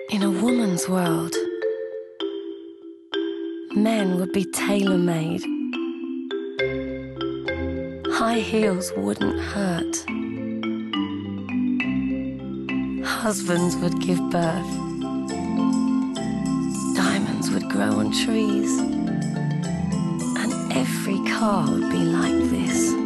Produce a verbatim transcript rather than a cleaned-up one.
In a woman's world, men would be tailor-made. High heels wouldn't hurt. Husbands would give birth. Diamonds would grow on trees. And every car would be like this.